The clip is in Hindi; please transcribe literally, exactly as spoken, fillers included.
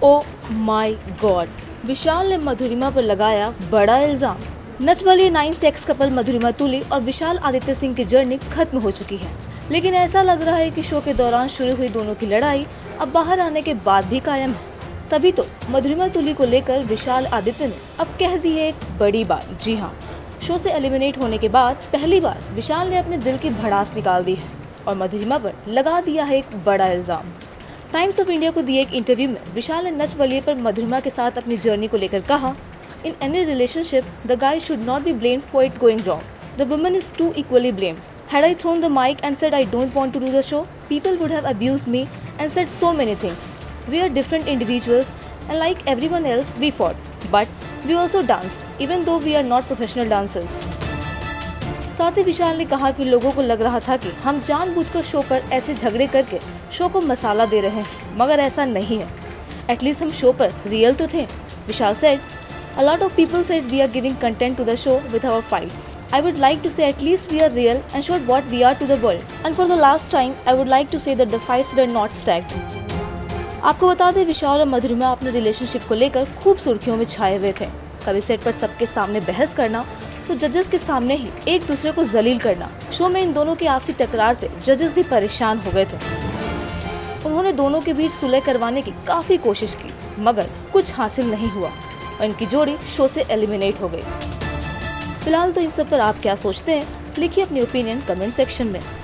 ओ माय गॉड, विशाल ने मधुरिमा पर लगाया बड़ा इल्जाम। नच बलिए नाइन से एक्स कपल मधुरिमा तुली और विशाल आदित्य सिंह की जर्नी खत्म हो चुकी है, लेकिन ऐसा लग रहा है कि शो के दौरान शुरू हुई दोनों की लड़ाई अब बाहर आने के बाद भी कायम है। तभी तो मधुरिमा तुली को लेकर विशाल आदित्य ने अब कह दी है एक बड़ी बात। जी हाँ, शो से एलिमिनेट होने के बाद पहली बार विशाल ने अपने दिल की भड़ास निकाल दी है और मधुरिमा पर लगा दिया है एक बड़ा इल्जाम। टाइम्स ऑफ इंडिया को दिए एक इंटरव्यू में विशाल ने नच बलिए पर मधुरिमा के साथ अपनी जर्नी को लेकर कहा, in any relationship the guy should not be blamed for it going wrong, the woman is to equally blamed. Had I thrown the mic and said I don't want to do the show, people would have abused me and said so many things. We are different individuals and like everyone else we fought, but we also danced even though we are not professional dancers. साथ ही विशाल ने कहा कि लोगों को लग रहा था कि हम जानबूझकर शो पर ऐसे झगड़े करके शो को मसाला दे रहे हैं, मगर ऐसा नहीं है। एटलीस्ट हम शो पर रियल तो थे। विशाल said, a lot of people said we are giving content to the show with our fights. I would like to say at least we are real and showed what we are to the world. And for the last time, I would like to say that the fights were not stacked. आपको बता दें, विशाल और मधुरिमा अपने रिलेशनशिप को लेकर खूब सुर्खियों में छाए हुए थे। कभी सेट पर सबके सामने बहस करना, तो जजेस के सामने ही एक दूसरे को जलील करना। शो में इन दोनों की आपसी टकरार से जजेस भी परेशान हो गए थे। उन्होंने दोनों के बीच सुलह करवाने की काफी कोशिश की, मगर कुछ हासिल नहीं हुआ और इनकी जोड़ी शो से एलिमिनेट हो गई। फिलहाल तो इन सब पर आप क्या सोचते हैं, लिखिए अपनी ओपिनियन कमेंट सेक्शन में।